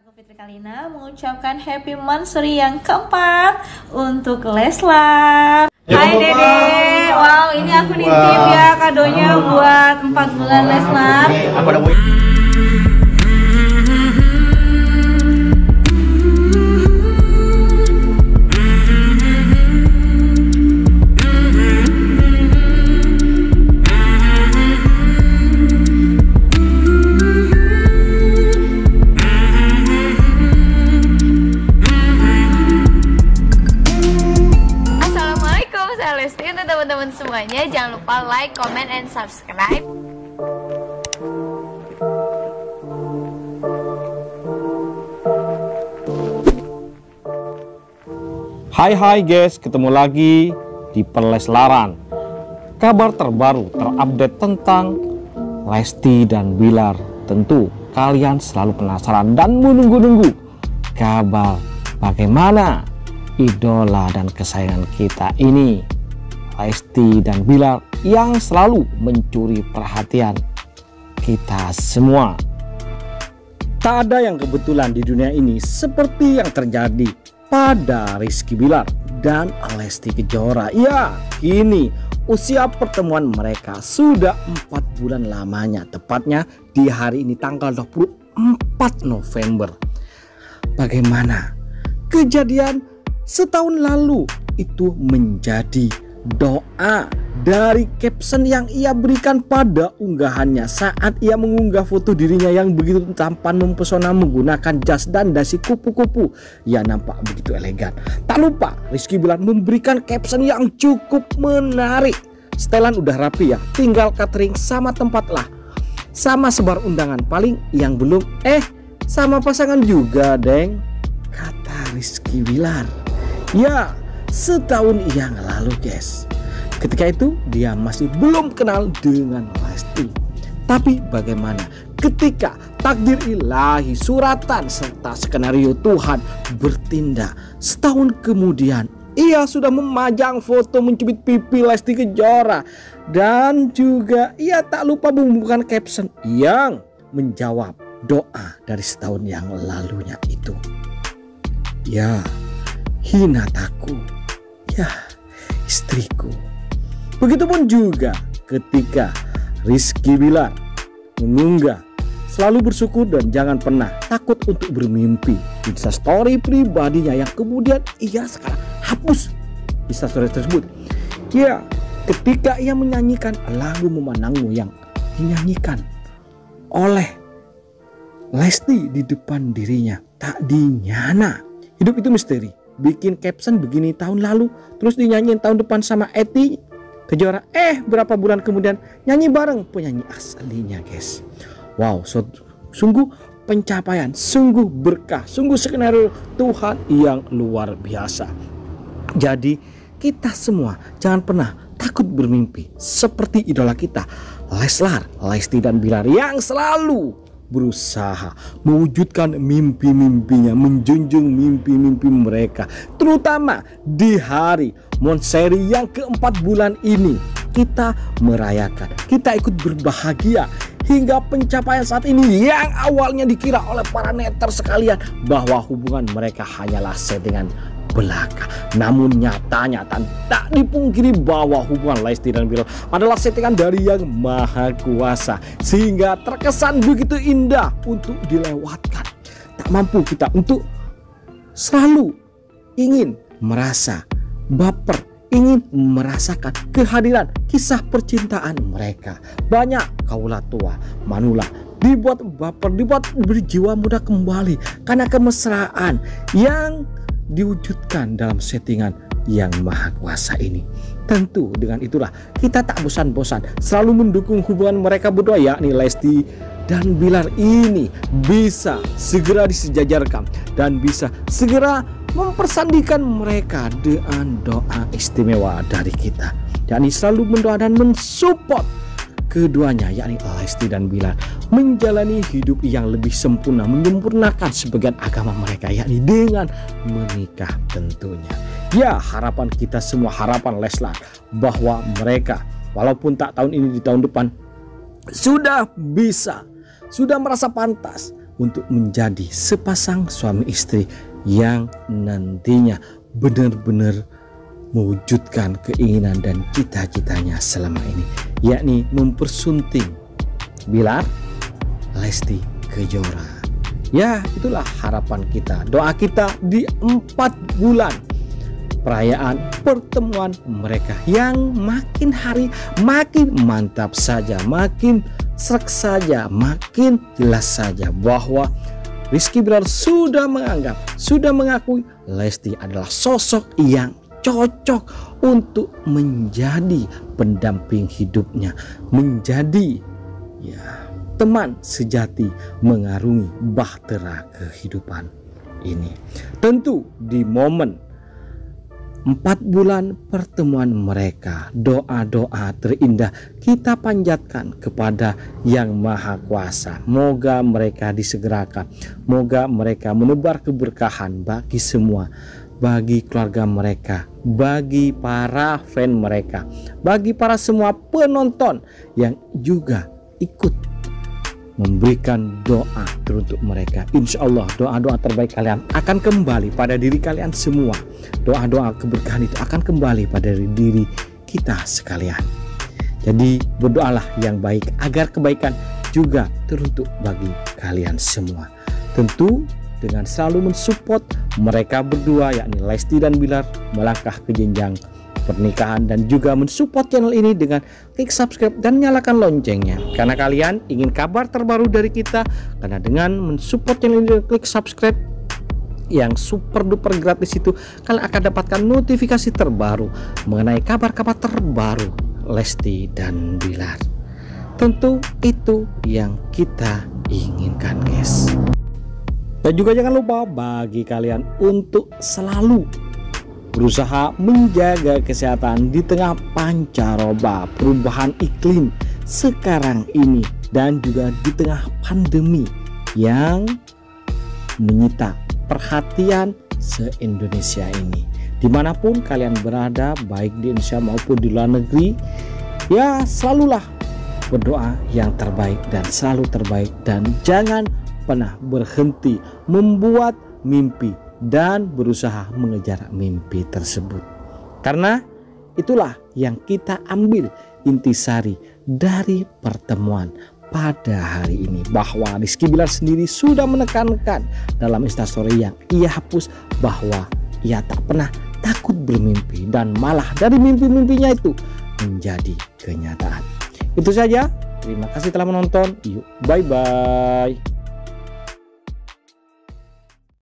Aku Fitri Kalina mengucapkan happy monthsary yang keempat untuk Leslar. Hai Dede, wow ini aku nitip ya kadonya buat 4 bulan Leslar. Teman-teman semuanya, jangan lupa like, comment, and subscribe. Hai guys, ketemu lagi di Perleslaran. Kabar terbaru terupdate tentang Lesti dan Bilar. Tentu kalian selalu penasaran dan menunggu-nunggu kabar bagaimana idola dan kesayangan kita ini, Lesti dan Bilar, yang selalu mencuri perhatian kita semua. Tak ada yang kebetulan di dunia ini seperti yang terjadi pada Rizky Bilar dan Lesti Kejora. Ya, kini usia pertemuan mereka sudah 4 bulan lamanya, tepatnya di hari ini tanggal 24 November. Bagaimana kejadian setahun lalu itu menjadi doa dari caption yang ia berikan pada unggahannya saat ia mengunggah foto dirinya yang begitu tampan mempesona menggunakan jas dan dasi kupu-kupu yang nampak begitu elegan. Tak lupa Rizky Bilar memberikan caption yang cukup menarik. Setelan udah rapi ya, tinggal catering sama tempat lah, sama sebar undangan, paling yang belum sama pasangan juga deng, kata Rizky Bilar. Ya, setahun yang lalu guys, ketika itu dia masih belum kenal dengan Lesti. Tapi bagaimana ketika takdir ilahi, suratan serta skenario Tuhan bertindak, setahun kemudian ia sudah memajang foto mencubit pipi Lesti Kejora. Dan juga ia tak lupa membubuhkan caption yang menjawab doa dari setahun yang lalunya itu. Ya, Hinataku, ya istriku. Begitupun juga ketika Rizky Bilar mengunggah selalu bersyukur dan jangan pernah takut untuk bermimpi di story pribadinya yang kemudian ia sekarang hapus di story tersebut. Ya, ketika ia menyanyikan lagu Memanangmu yang dinyanyikan oleh Lesti di depan dirinya, tak dinyana. Hidup itu misteri. Bikin caption begini tahun lalu, terus dinyanyiin tahun depan sama Eti Kejora. Berapa bulan kemudian nyanyi bareng penyanyi aslinya guys. Wow, sungguh pencapaian, sungguh berkah, sungguh skenario Tuhan yang luar biasa. Jadi kita semua jangan pernah takut bermimpi seperti idola kita Leslar, Lesti dan Bilar yang selalu berusaha mewujudkan mimpi-mimpinya, menjunjung mimpi-mimpi mereka. Terutama di hari monthsary yang keempat bulan ini, kita merayakan, kita ikut berbahagia hingga pencapaian saat ini yang awalnya dikira oleh para netter sekalian bahwa hubungan mereka hanyalah settingan belaka. Namun nyatanya tak dipungkiri bahwa hubungan Lesti dan Bilar adalah settingan dari Yang Maha Kuasa, sehingga terkesan begitu indah untuk dilewatkan. Tak mampu kita untuk selalu ingin merasa baper, ingin merasakan kehadiran kisah percintaan mereka. Banyak kaula tua manula dibuat baper, dibuat berjiwa muda kembali karena kemesraan yang diwujudkan dalam settingan Yang Maha Kuasa ini. Tentu dengan itulah kita tak bosan-bosan selalu mendukung hubungan mereka berdua, yakni Lesti dan Bilar ini bisa segera disejajarkan dan bisa segera mempersandikan mereka dengan doa istimewa dari kita, yakni selalu mendoa dan mensupport keduanya, yakni Lesti dan Bilar, menjalani hidup yang lebih sempurna, menyempurnakan sebagian agama mereka, yakni dengan menikah tentunya. Ya, harapan kita semua, harapan Leslar, bahwa mereka walaupun tak tahun ini di tahun depan sudah bisa, sudah merasa pantas untuk menjadi sepasang suami istri yang nantinya benar-benar mewujudkan keinginan dan cita-citanya selama ini, yakni mempersunting Bilar Lesti Kejora. Ya, itulah harapan kita, doa kita di 4 bulan perayaan pertemuan mereka yang makin hari makin mantap saja, makin serak saja, makin jelas saja bahwa Rizky Bilar sudah mengakui Lesti adalah sosok yang cocok untuk menjadi pendamping hidupnya, menjadi teman sejati mengarungi bahtera kehidupan ini. Tentu di momen 4 bulan pertemuan mereka, doa-doa terindah kita panjatkan kepada Yang Maha Kuasa. Moga mereka disegerakan, moga mereka menebar keberkahan bagi semua, bagi keluarga mereka, bagi para fan mereka, bagi para semua penonton yang juga ikut memberikan doa teruntuk mereka. Insya Allah doa-doa terbaik kalian akan kembali pada diri kalian semua. Doa-doa keberkahan itu akan kembali pada diri kita sekalian. Jadi berdoalah yang baik agar kebaikan juga teruntuk bagi kalian semua. Tentu dengan selalu mensupport mereka berdua, yakni Lesti dan Bilar, melangkah ke jenjang pernikahan, dan juga mensupport channel ini dengan klik subscribe dan nyalakan loncengnya karena kalian ingin kabar terbaru dari kita. Karena dengan mensupport channel ini dan klik subscribe yang super duper gratis itu, kalian akan dapatkan notifikasi terbaru mengenai kabar-kabar terbaru Lesti dan Bilar. Tentu itu yang kita inginkan, guys. Dan juga jangan lupa bagi kalian untuk selalu berusaha menjaga kesehatan di tengah pancaroba perubahan iklim sekarang ini, dan juga di tengah pandemi yang menyita perhatian se-Indonesia ini. Dimanapun kalian berada, baik di Indonesia maupun di luar negeri, ya selalulah berdoa yang terbaik dan selalu terbaik, dan jangan pernah berhenti membuat mimpi dan berusaha mengejar mimpi tersebut. Karena itulah yang kita ambil intisari dari pertemuan pada hari ini, bahwa Rizky Bilar sendiri sudah menekankan dalam instastory yang ia hapus bahwa ia tak pernah takut bermimpi, dan malah dari mimpi-mimpinya itu menjadi kenyataan. Itu saja, terima kasih telah menonton. Yuk, bye-bye.